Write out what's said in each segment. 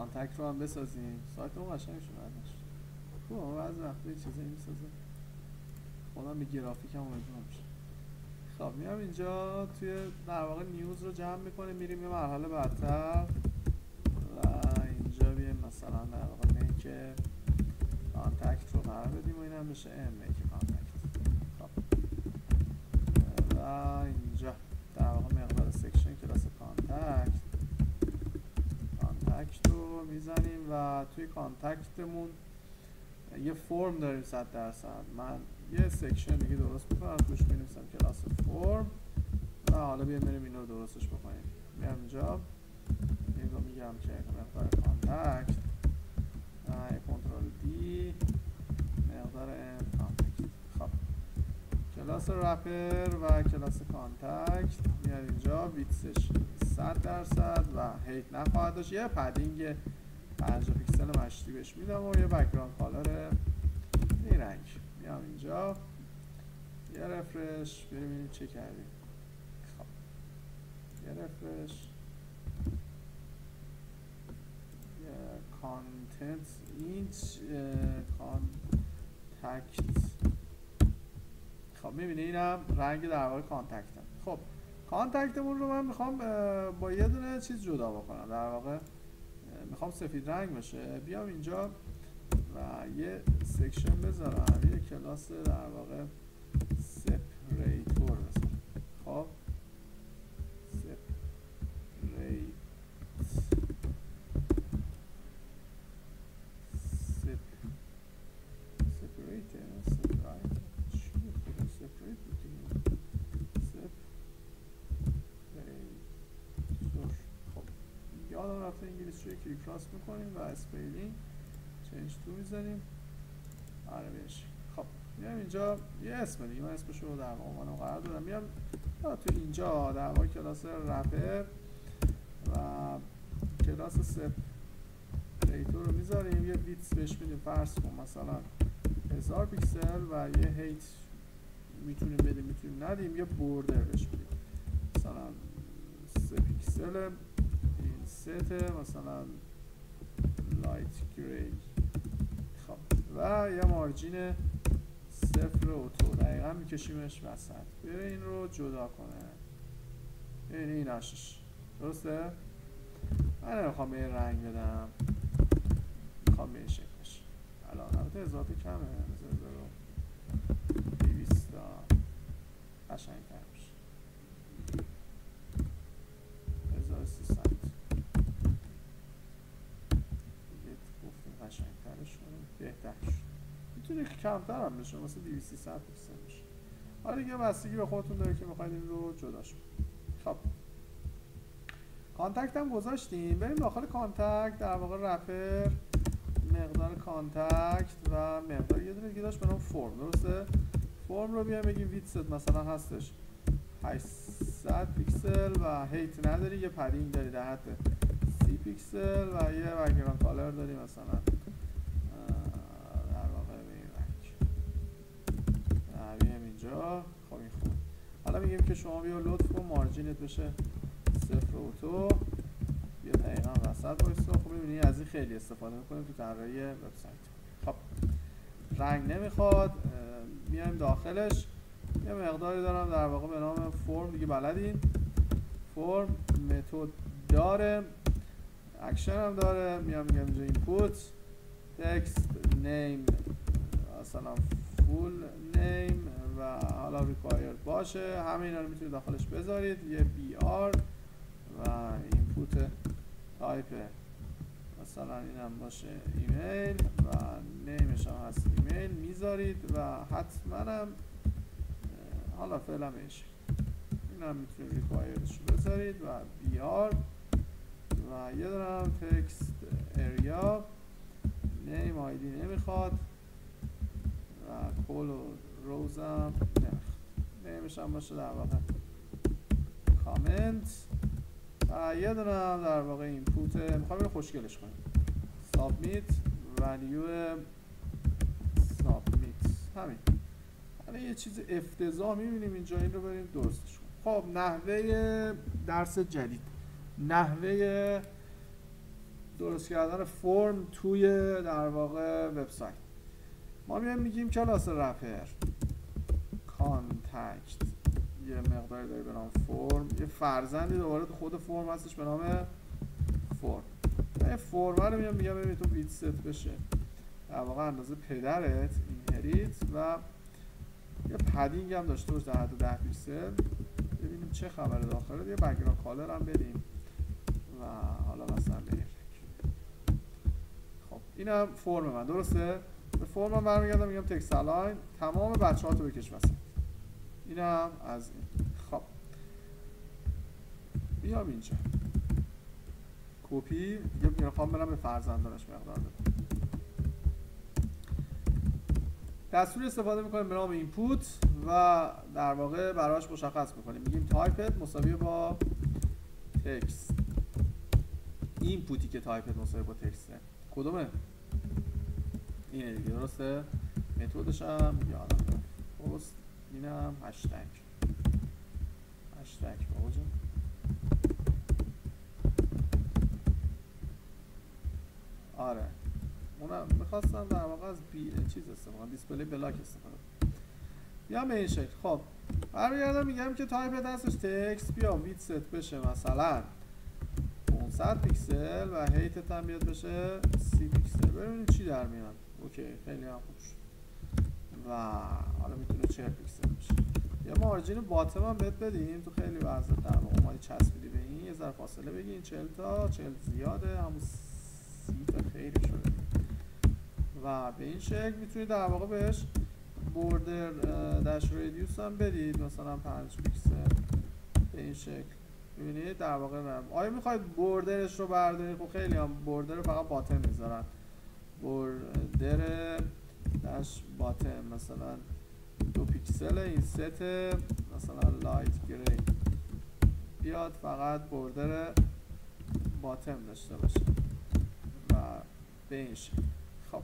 کانتکت رو هم بسازیم. سایت اون قشنگ شد ازش. خب بعضی وقتا یه چیزایی میسازه خودم به گرافیک هم امیدوار میشه. خب میام اینجا توی در واقع نیوز رو جمع میکنیم، میریم یه مرحله بعدتر و اینجا بیایم مثلا در واقع میک کانتکت رو قرار بدیم و این هم بشه میک کانتکت. خب و اینجا در واقع مقدار سکشن کلاس کانتکت رو میزنیم و توی کانتکتمون یه فرم داریم 100%. من یه سکشن دیگه درست میکنم توش بنویسم کلاس فرم و حالا بریم اینو درستش بکنیم. میام اینجا اینو میگم که مقدار کانتکت کنترل دی مقدار کانتکت. خب کلاس رپر و کلاس کانتکت میاد اینجا ویتسش 100% و هیت نخواهد داشت. یه پدینگ 50 پیکسل مشتی بهش میدم و یه بک‌گراند کالر این رنگ. میام اینجا یه رفرش ببینیم چه کردیم. خب یه رفرش کانتنت اینچ کانتکت. خب میبینی اینم رنگ در واقع کانتکتم. خب کانتکتمون رو من میخوام با یه دونه چیز جدا بکنم، در واقع میخوام سفید رنگ بشه. بیام اینجا و یه سکشن بذارم، یه کلاس در واقع سپریتور بذارم. خب یادم رفته انگلیسی رو یکی کراس میکنیم و اسپیلینگ چنج تو میزنیم. آره بهش. خب میام اینجا یه اسم دیگه، من اسمش رو در عنوان قرار دادم. میام تو اینجا در واقع کلاس رپر و کلاس سپریتور رو میذاریم، یه ویتس بهش میدیم فرض کن مثلا 1000 پیکسل و یه هیت میتونیم بدیم میتونیم ندیم، یه بوردر بهش میدیم مثلا 3 پیکسل، این ست مثلا لایت گری. خب و یه مارجین 0 اوتو دقیقا میکشیمش وسط، بره این رو جدا کنه. این آشش درسته؟ من نمیخوام به این رنگ بدم، میخوام به این شکلش. الان البته اضافه کمه، 1200 قشنگ تر میشه، 1300 دیگه گفتیم قشنگ ترش کنیم بهتر شد. میتونه کمتر هم بشه مثلا 2300 پیکسل میشه. حالا دیگه بستگی به خودتون داره که میخواید این رو جداش کنید. خب کانتکت هم گذاشتیم، بریم داخل کانتکت در واقع رپر مقدار کانتکت و مقدار یه دونه دیگه داشت به نام فرم، درسته؟ فرم رو بیایم بگیم ویتست مثلا هستش 800 پیکسل و هیت نداری، یه پدینگ داری در حد 30 پیکسل و یه بک‌گراند کالر داری مثلا در واقع به این رنگ. بیایم اینجا. خب این خوب. حالا میگیم که شما بیا لطف کن مارجینت بشه 0 اوتو، بیا دقیقا وسط بایستا. خب میبینی از این خیلی استفاده میکنیم تو طراحی وبسایت. خب رنگ نمیخواد، میایم داخلش یه مقداری دارم در واقع به نام فرم، دیگه بلدین فرم متد داره، اکشن هم داره. میام میگم اینجا اینپوت تکست نیم مثلا فول نیم و حالا ریکوایرد باشه، همه اینا رو میتونید داخلش بذارید. یه بی آر و اینپوت تایپ مثلا اینم باشه ایمیل و نیمش هم هست ایمیل میذارید و حتما هم حالا فعلا میشه این هم میتونید ریکوایردش رو بذارید و بی آر و یه دارم تکست اریا نیم آیدی نمیخواد و کل و روز هم نمیخواد، نیمش هم باشه در واقع کامنت و یه دونه هم در واقع اینپوت میخوایم رو خوشگلش کنیم سابمیت ولیو سابمیت همین. حالا یه چیز افتضاح میبینیم اینجا، این رو بریم درستش کنیم. خب نحوه درس جدید، نحوه درست کردن فرم توی در واقع وبسایت. ما میگیم کلاس رپر کانتکت یه مقداری داره به نام فرم، یه فرزندی دوباره تو خود فرم هستش به نام فرم. این فرم رو میگم ببین تو بیت ست بشه در واقع اندازه پدرت اینهریت و یه پدینگ هم داشته باشه در حد 10 پیکسل. ببینیم چه خبره داخله. یه بک‌گراند کالر هم بدیم و حالا مثلا به این شکل. خب اینم فرم من درسته. به فرم من برمیگردم میگم تکست الاین تمام بچه‌ها تو بکش وسط. اینم از این. خب بیام اینجا کپی دیگه میخوام برم به فرزندانش مقدار بدم. دستوری استفاده میکنیم به نام اینپوت و در واقع براش مشخص میکنیم میگیم تایپت مساوی با تکست. اینپوتی که تایپت مساوی با تکسته کدومه؟ اینه دیگه درسته؟ متدش هم یادم رفت. پست اینم هشتگ بابا جان. آره اونم میخواستم در واقع از چیز استفاده دیسپلی بلاک استفاده بیام به این شکل. خب برمیگردم میگم که تایپت هستش تکست بیا ویت ست بشه مثلا 500 پیکسل و هیتت هم بیاد بشه 30 پیکسل. ببینیم چی در میاد. اوکی خیلی هم خوب شد و حالا میتونه 40 پیکسل بشه. یه مارجین باتم هم بهت بدیم تو خیلی وضع در واقع اومدی چسبیدی به این یه ذره فاصله بگین 40 تا 40 زیاده همون 30 تا خیلی شده و به این شکل میتونید در واقع بهش بوردر داش رادیوس هم بدید مثلا 5 پیکسل به این شکل. میبینید در واقع آیا میخواید بوردرش رو بردارید؟ خب خیلی هم بوردر رو فقط باتم میذارن. بوردر داش باتم مثلا 2 پیکسل این ست مثلا لایت گری بیاد فقط بوردر باتم داشته باشه و به این شکل. خب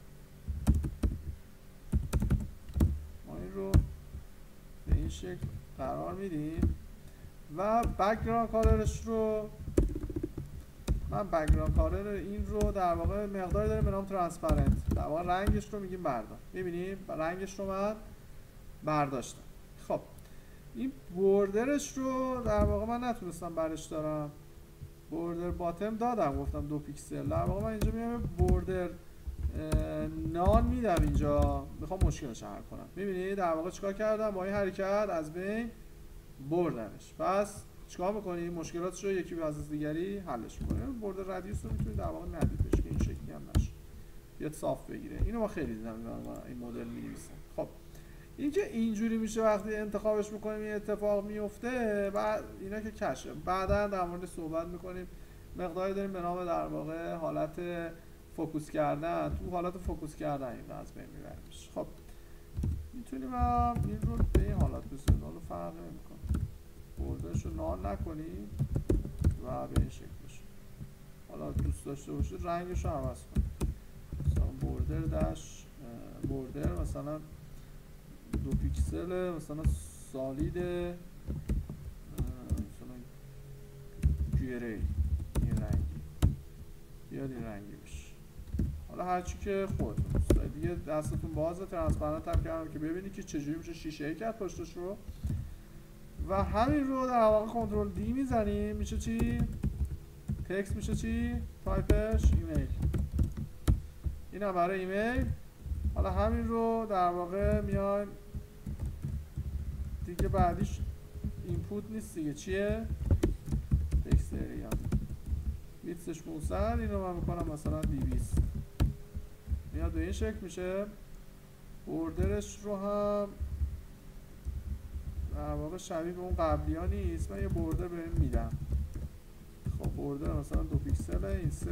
ما این رو به این شکل قرار میدیم و بک‌گراند کالرش رو من بک‌گراند کالر این رو در واقع مقداری داریم به نام ترانسپرنت در واقع رنگش رو میگیم بردار. میبینیم رنگش رو من برداشتم. خب این بوردرش رو در واقع من نتونستم برش دارم. بوردر باتم دادم گفتم 2 پیکسل. در واقع من اینجا میام بوردر نان میدم اینجا میخوام مشکلش حل کنم. میبینید در واقع چیکار کردم با این حرکت از بین بردمش. پس چیکار میکنیم مشکلاتش رو یکی از دیگری حلش میکنیم. بوردر رادیوس رو میتونید در واقع ندیدش که این شکلی هم نشه بیاد صاف بگیره. اینو ما خیلی دیدم این مدل می‌نویسن. خب اینکه اینجوری میشه وقتی انتخابش میکنیم این اتفاق میفته بعد اینا که کشه بعدا در مورد صحبت میکنیم. مقداری داریم به نام در واقع حالت فوکوس کردن. تو حالت فوکوس کردن این از بین میبریمش. خب میتونیم این رو به این حالت بسازیم. حالا فرق نمیکنه بردرش رو نان نکنیم و به این شکل بشه. حالا دوست داشته باشید رنگش رو عوض کنیم مثلا بوردر داش بوردر مثلا 2 پیکسل مثلا سالید مثلا گری این رنگی بیاد این رنگی بشه. حالا هرچی که خودتون دوست دارید دیگه دستتون بازه. ترانسپرنت هم کردم که ببینید که چجوری میشه شیشه کرد پشتش رو و همین رو در واقع کنترل دی میزنیم میشه چی؟ تکست میشه چی؟ تایپش ایمیل. این هم برای ایمیل. حالا همین رو در واقع میایم دیگه بعدیش اینپوت نیست دیگه چیه؟ تکست ایریا بیتسش 500 این رو من میکنم مثلا 200 میاد به این شکل میشه. بوردرش رو هم در واقع شبیه به اون قبلی ها نیست. من یه بوردر به این میدم. خب بوردر مثلا 2 پیکسل این ست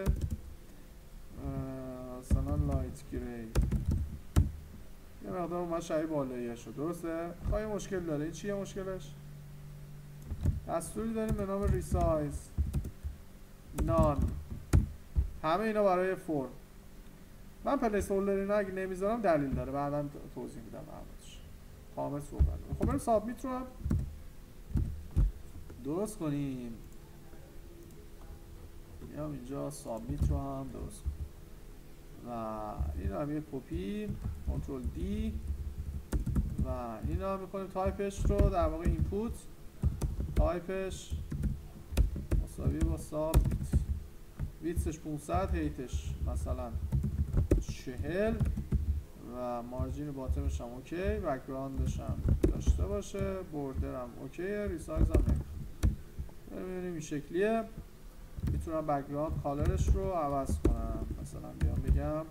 مثلا لایت گری یه مقدار اومد شبیه بالاییه شد درسته؟ خواهی مشکل داره. این چیه مشکلش؟ دستوری داریم به نام ریسایز نان. همه اینا برای فرم. من پلیس هولدر اینا اگه نمیذارم دلیل داره بعدا توضیح میدم عوضش کامل صحبت. خب بریم سابمیت رو هم درست کنیم. میام اینجا سابمیت رو هم درست کنم و این رو هم یه کپی کنترل دی و این رو هم میکنیم تایپش رو در واقع اینپوت تایپش مساوی با سابمیت ویتسش 500 هیتش مثلا 40 و مارجین باتمش هم اوکی بک‌گراندش هم داشته باشه بوردر هم اوکیه ریسایز هم نمیخواد ببینیم این شکلیه میتونم بک‌گراند کالرش رو عوض کنم مثلا بیام بگم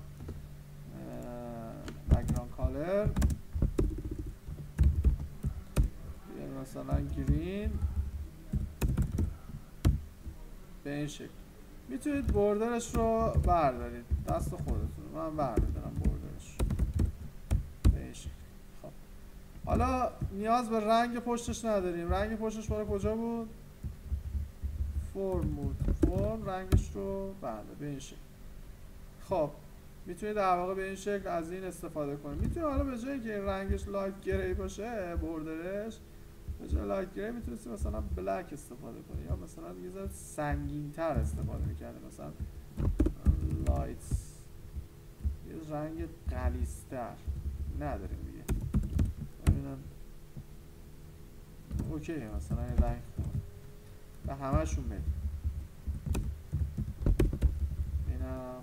بک‌گراند کالر بیام مثلا گرین به این شکل میتونید بوردرش رو بردارید دست خودتون من بردارم بوردرش به این شکل خب حالا نیاز به رنگ پشتش نداریم رنگ پشتش برای کجا بود فرم بود فرم رنگش رو بله به این شکل خب میتونید در واقع به این شکل از این استفاده کنید میتونید حالا به جایی که این رنگش لایت گری باشه بوردرش به جای لایت گری میتونید مثلا بلک استفاده کنید یا مثلا یه ذره سنگین تر استفاده میکنید مثلا لایت یه رنگ غلیظتر نداریم دیگه ببینم اوکیه مثلا این رنگ خوبه و همشون بدیم اینم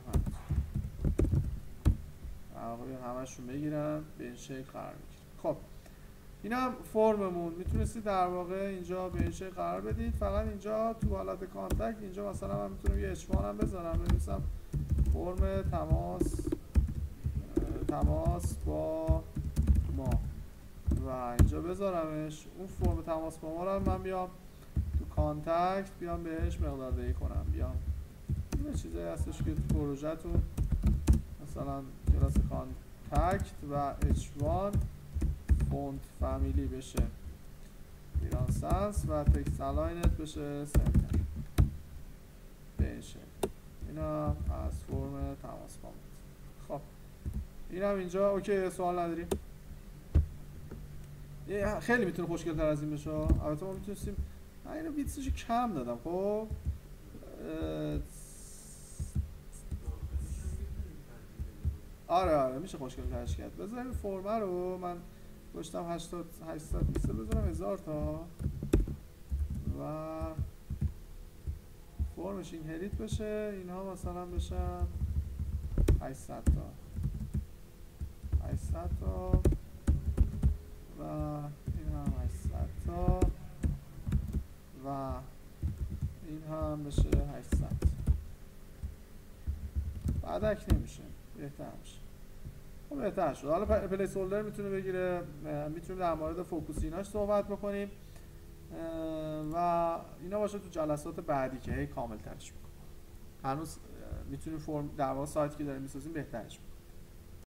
همشون بگیرن به این شکل قرار بگیرن خب این هم فرممون میتونستید در واقع اینجا به این شکل قرار بدید فقط اینجا تو حالت کانتکت اینجا مثلا من میتونم یه اشوان هم بذارم بنویسم فرم تماس با ما و اینجا بذارمش اون فرم تماس با ما رو من بیام تو کانتکت بیام بهش مقدار دهی کنم بیام این چیزایی هستش که تو پروژه‌تون مثلا کلاس کانتکت و h1 فونت فامیلی بشه ایران سنس و تکست الاینت بشه سنتر به این شکل اینا از فرم تماس با ما خب این هم اینجا اوکی سوال نداریم خیلی میتونه خوشگل تر از این بشه البته ما میتونستیم من اینو بیتسش کم دادم خب آره میشه خوشگل ترش کرد بذاریم فرمه رو من گذاشتم 800 پیکسل بذارم 1000 تا و فرمش این هریت بشه اینها مثلا بشن 800 تا و این هم 800 تا و این هم بشه 800 بعدک نمیشه بهتر میشه خب بهتر شد حالا پلیس هولدر میتونه بگیره میتونیم در مورد فوکوسیناش صحبت بکنیم و اینا باشه تو جلسات بعدی که هی کامل ترش میکنیم هنوز میتونیم فرم در واقع سایتی که داریم میسازیم بهترش